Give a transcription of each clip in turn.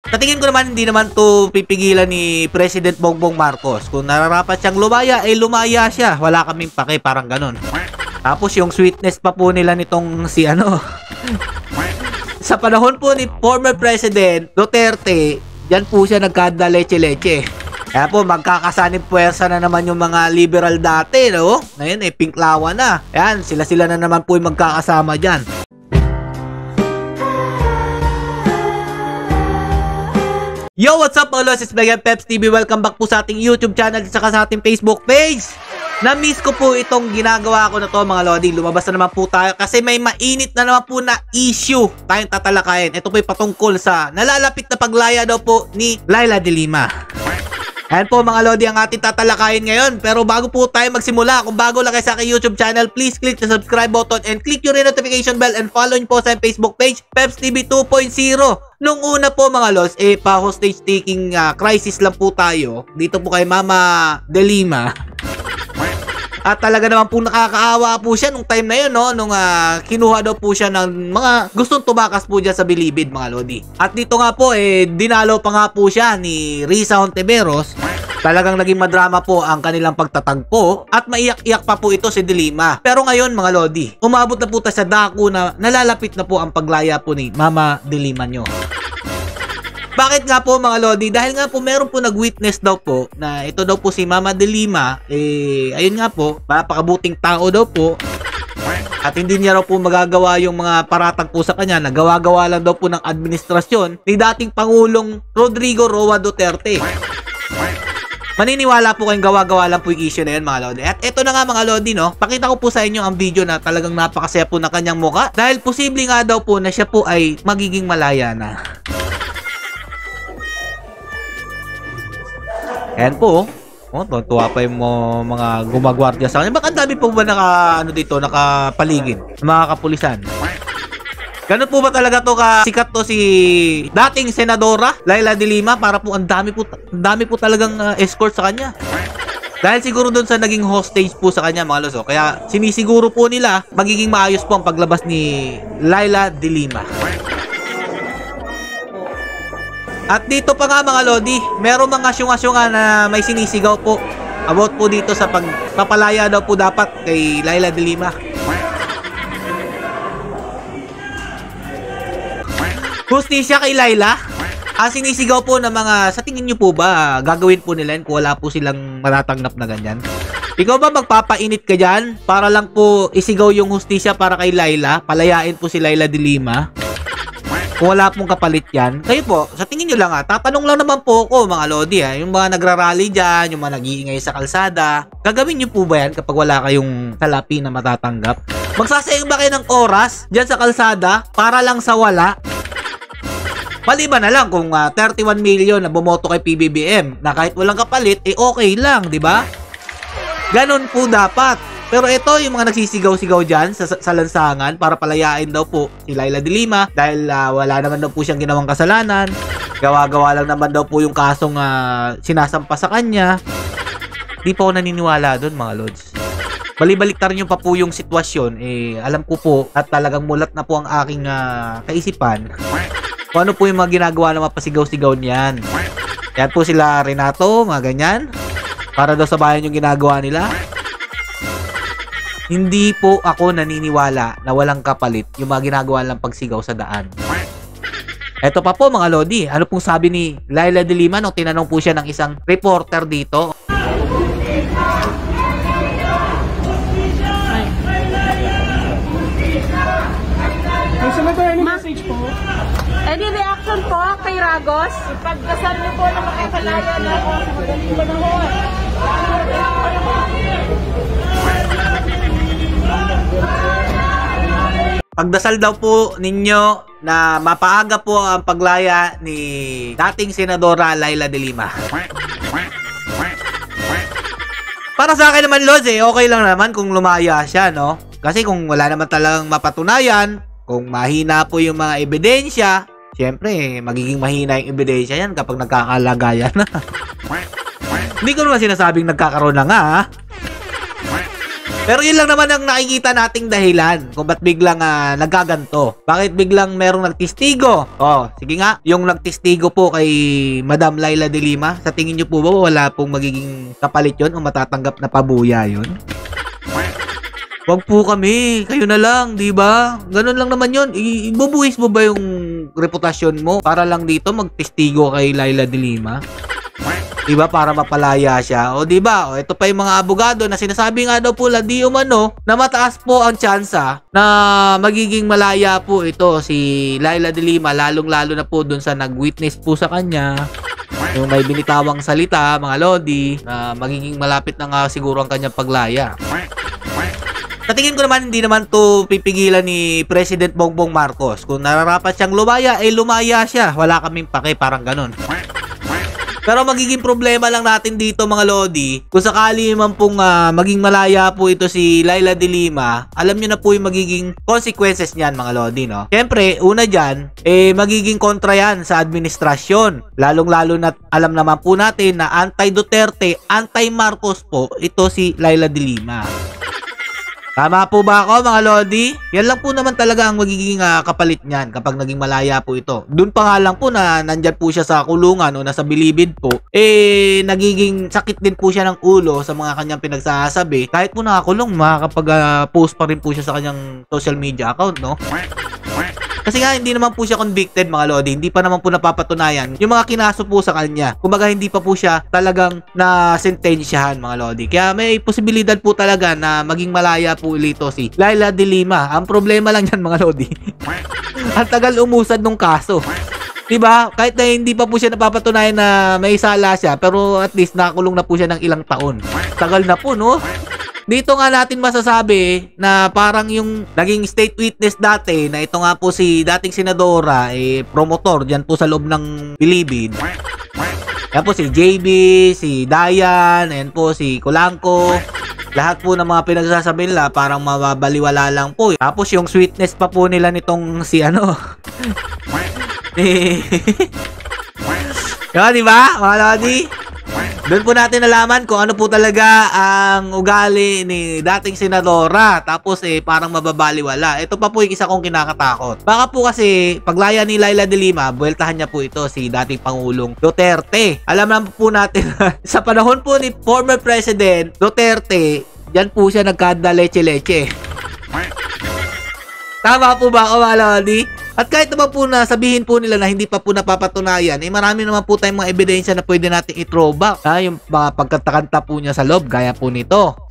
Sa tingin ko naman, hindi naman to pipigilan ni President Bongbong Marcos. Kung nararapat siyang lumaya, eh lumaya siya. Wala kaming pake, parang ganun. Tapos yung sweetness pa po nila nitong si ano. Sa panahon po ni former President Duterte, yan po siya nagkanda leche-leche. Kaya po magkakasanib puwersa na naman yung mga liberal dati, no? Ngayon eh, pinklawan na. Yan, sila-sila na naman po yung magkakasama dyan. Yo, what's up mga lods? It's Megan Peps TV. Welcome back po sa ating YouTube channel at saka sa ating Facebook page. Na-miss ko po itong ginagawa ko na to mga lodi. Lumabas na naman po tayo kasi may mainit na naman po na issue tayong tatalakayin. Ito po ay patungkol sa nalalapit na paglaya daw po ni Leila de Lima. Ayan po mga lodi ang ating tatalakayin ngayon. Pero bago po tayo magsimula, kung bago lang kayo sa aking YouTube channel, please click the subscribe button and click yung notification bell and follow nyo po sa Facebook page, Peps TV 2.0. Nung una po mga lods, pa-hostage taking crisis lang po tayo. Dito po kay Mama de Lima. At talaga naman po nakakaawa po siya nung time na yun, no? Nung kinuha daw po siya ng mga gustong tumakas po dyan sa Bilibid, mga lodi. At dito nga po, dinalo pa nga po siya ni Risa Hontiveros. Talagang naging madrama po ang kanilang pagtatagpo at maiyak-iyak pa po ito si de Lima. Pero ngayon, mga lodi, umabot na po tayo sa dako na nalalapit na po ang paglaya po ni Mama de Lima nyo. Bakit nga po mga lodi? Dahil nga po meron po nag-witness daw po na ito daw po si Mama de Lima, ayun nga po, napakabuting tao daw po. At hindi niya raw po magagawa yung mga paratang po sa kanya, nagawa-gawa lang daw po ng administrasyon ni dating Pangulong Rodrigo Roa Duterte. Maniniwala po kayong gawa-gawa lang po yung issue na yun mga lodi. At ito na nga mga lodi, no? Pakita ko po sa inyo ang video na talagang napakasaya po na kanyang muka. Dahil posible nga daw po na siya po ay magiging malaya na. Ayan po, tuwa pa yung mga gumagwardya sa kanya. Bakit dami po ba nakapaligid, mga kapulisan? Ganun po ba talaga to sikat to si dating Senadora Leila de Lima para po ang dami po talagang escort sa kanya. Dahil siguro doon sa naging hostage po sa kanya mga loso. Kaya sinisiguro po nila magiging maayos po ang paglabas ni Leila de Lima. At dito pa nga mga lodi, merong mga syunga-syunga na may sinisigaw po about po dito sa pagpapalaya daw po dapat kay Leila de Lima. Hustisya kay Leila? Ang sinisigaw po ng mga, sa tingin nyo po ba, gagawin po nila yun kung wala po silang matatanggap na ganyan? Ikaw ba magpapainit ka dyan para lang po isigaw yung hustisya para kay Leila? Palayain po si Leila de Lima? Kung wala pong kapalit yan, kayo po, sa tingin nyo lang tatanong lang naman po ako mga lodi yung mga nagrarally dyan, yung mga nag-iingay sa kalsada, gagawin nyo po ba yan kapag wala kayong salapi na matatanggap? Magsasayang ba kayo ng oras dyan sa kalsada para lang sa wala? Maliban na lang kung 31 million na bumoto kay PBBM na kahit walang kapalit, okay lang, di ba? Ganon po dapat. Pero ito, yung mga nagsisigaw-sigaw dyan sa lansangan para palayain daw po si Leila de Lima dahil wala naman daw po siyang ginawang kasalanan. Gawa-gawa lang naman daw po yung kasong sinasampa sa kanya. Di pa ako naniniwala doon mga lods. Balibaliktar nyo pa po yung sitwasyon. Alam ko po at talagang mulat na po ang aking kaisipan kung ano po yung mga ginagawa na mapasigaw-sigaw niyan. Yan po sila Renato, mga ganyan. Para daw sa bayan yung ginagawa nila. Hindi po ako naniniwala na walang kapalit yung mga ginagawa lang pagsigaw sa daan. Eto pa po mga lodi, ano pong sabi ni Leila de Lima nung tinanong po siya ng isang reporter dito? May sumagot any message po? Any reaction po kay Ragos? Ipagdasal niyo po na makapalaya na ako sa magaling panahon. Pagdasal daw po ninyo na mapaaga po ang paglaya ni dating Senadora Leila de Lima. Para sa akin naman, Lods, okay lang naman kung lumaya siya, no? Kasi kung wala naman talagang mapatunayan, kung mahina po yung mga ebidensya, syempre, magiging mahina yung ebidensya yan kapag nagkakalagayan na. Hindi ko naman sinasabing nagkakaroon na nga, Pero yun lang naman ang nakikita nating dahilan kung ba't biglang nagaganto. Bakit biglang merong nagtistigo? Oh, sige nga, yung nagtistigo po kay Madam Laila de Lima, sa tingin nyo po ba wala pong magiging kapalit yun o matatanggap na pabuya yun? Wag po kami, kayo na lang, di ba? Ganun lang naman yun. Ibubuhis mo ba yung reputasyon mo para lang dito magtistigo kay Laila de Lima? Diba? Para mapalaya siya. O diba? O ito pa yung mga abogado na sinasabi nga daw po di umano na mataas po ang tsansa na magiging malaya po ito si Laila de Lima, lalong-lalo na po dun sa nag-witness po sa kanya. Yung may binitawang salita, mga lodi, na magiging malapit na nga siguro ang kanyang paglaya. Sa tingin ko naman, hindi naman to pipigilan ni President Bongbong Marcos. Kung nararapat siyang lumaya, lumaya siya. Wala kaming pake, parang ganun. Pero magiging problema lang natin dito mga lodi, kung sakali man pong maging malaya po ito si Laila de Lima, alam nyo na po yung magiging consequences niyan mga lodi, no? Siyempre, una dyan, magiging kontra yan sa administrasyon. Lalong-lalo na alam naman po natin na anti-Duterte, anti-Marcos po ito si Laila de Lima. Tama po ba ako mga lodi? Yan lang po naman talaga ang magiging kapalit niyan kapag naging malaya po ito. Doon pa nga lang po na nandyan po siya sa kulungan o nasa bilibid po, nagiging sakit din po siya ng ulo sa mga kanyang pinagsasabi. Kahit po nakakulong, makakapag-post pa rin po siya sa kanyang social media account, no? Kasi nga hindi naman po siya convicted mga lodi, hindi pa naman po napapatunayan yung mga kinaso po sa kanya. Kumbaga hindi pa po siya talagang nasentensyahan mga lodi. Kaya may posibilidad po talaga na maging malaya po ulito si Laila de Lima. Ang problema lang yan mga lodi, ang tagal umusad nung kaso. Diba? Kahit na hindi pa po siya napapatunayan na may sala siya, pero at least nakakulong na po siya ng ilang taon. Tagal na po, no? Dito nga natin masasabi na parang yung naging state witness dati na ito nga po si dating senadora, promotor dyan po sa loob ng bilibid. Yan po si JB, si Dayan, ayan po si Colanco. Lahat po ng mga pinagsasabi nila parang mababaliwala lang po. Tapos yung sweetness pa po nila nitong si ano. Diba, diba? Mga lodi? Doon po natin nalaman kung ano po talaga ang ugali ni dating senadora. Tapos parang mababaliwala. Ito pa po yung isa kong kinakatakot. Baka po kasi paglaya ni Laila de Lima, buweltahan niya po ito si dating Pangulong Duterte. Alam naman po natin sa panahon po ni former President Duterte, dyan po siya nagkada leche-leche. Tama po ba ako mga lodi? At kahit naman po na sabihin po nila na hindi pa po napapatunayan, marami naman po tayong mga ebidensya na pwede natin i-throwback. Yung mga pagkatakanta po niya sa loob, gaya po nito.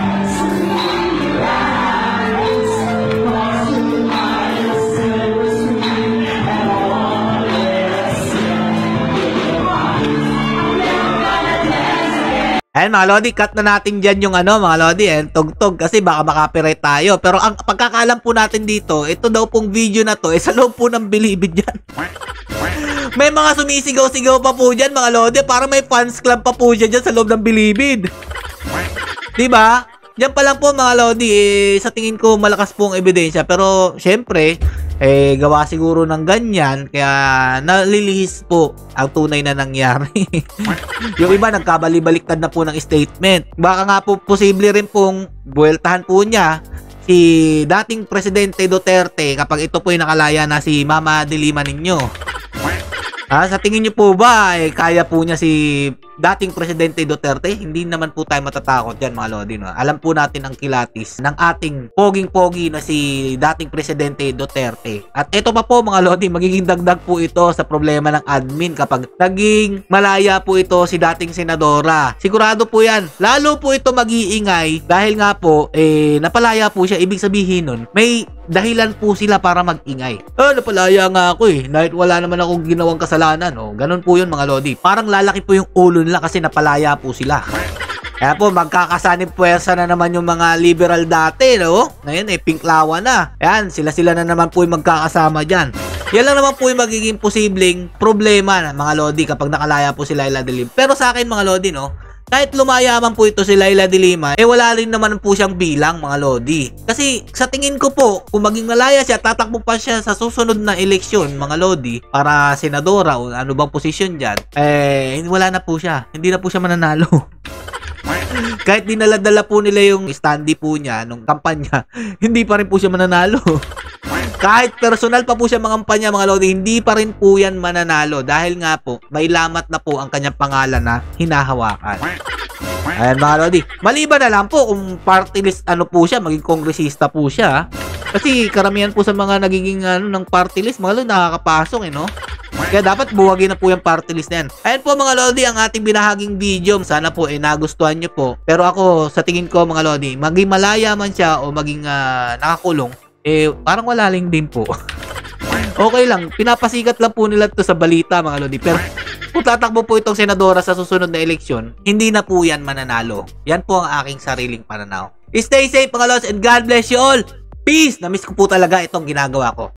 Ayan mga lodi, cut na natin dyan yung mga lodi, tugtog kasi baka makapiright tayo. Pero ang pagkakalam po natin dito, ito daw pong video na to, sa loob po ng bilibid dyan. May mga sumisigaw-sigaw pa po dyan mga lodi, para may fans club pa po dyan sa loob ng bilibid. Diba? Diyan pa lang po mga lodi, sa tingin ko malakas pong ebidensya. Pero syempre, gawa siguro ng ganyan, kaya nalilihis po ang tunay na nangyari. Yung iba nagkabali-baliktad na po ng statement. Baka nga po posible rin pong buweltahan po niya si dating Presidente Duterte kapag ito po yung nakalaya na si Mama de Lima ninyo. Sa tingin niyo po ba kaya po niya si dating Presidente Duterte? Hindi naman po tayo matatakot yan mga lodi, no? Alam po natin ang kilatis ng ating poging-pogi na si dating Presidente Duterte. At ito pa po mga lodi, magiging dagdag po ito sa problema ng admin kapag naging malaya po ito si dating senadora. Sigurado po yan, lalo po ito mag-iingay dahil nga po napalaya po siya. Ibig sabihin nun, may dahilan po sila para mag-ingay. Napalaya nga ako dahil wala naman akong ginawang kasalanan. Ganun po yun mga lodi. Parang lalaki po yung ulo nila kasi napalaya po sila. Kaya po magkakasanib puwersa na naman yung mga liberal dati, no? Ngayon pinklawan na. Ayan, sila-sila na naman po yung magkakasama dyan. Yan lang naman po yung magiging posibleng problema na mga lodi kapag nakalaya po si Laila de Lima. Pero sa akin mga lodi, no? Kahit lumaya man po ito si Laila de Lima, wala rin naman po siyang bilang mga lodi. Kasi sa tingin ko po, kung maging malaya siya, tatakbo pa siya sa susunod na eleksyon mga lodi para senadora o ano bang posisyon dyan, wala na po siya. Hindi na po siya mananalo. Kahit dinala-dala po nila yung standee po niya nung kampanya, hindi pa rin po siya mananalo. Kahit personal pa po siya mangampanya mga lodi, hindi pa rin po yan mananalo dahil nga po may lamat na po ang kanyang pangalan na hinahawakan. Ayan mga lodi, maliban na lang po kung party list ano po siya, maging kongresista po siya. Kasi karamihan po sa mga nagiging ng party list mga lodi nakakapasok no. Kaya dapat buwagin na po yung party list na yan. Ayan po mga lodi ang ating binahaging video. Sana po nagustuhan nyo po. Pero ako sa tingin ko mga lodi, maging malaya man siya o maging nakakulong, parang wala lang din po. Okay lang, pinapasikat lang po nila to sa balita mga lodi. Pero kung tatakbo po itong senadora sa susunod na eleksyon, hindi na po yan mananalo. Yan po ang aking sariling pananaw. Stay safe mga lods and God bless you all. Peace! Namiss ko po talaga itong ginagawa ko.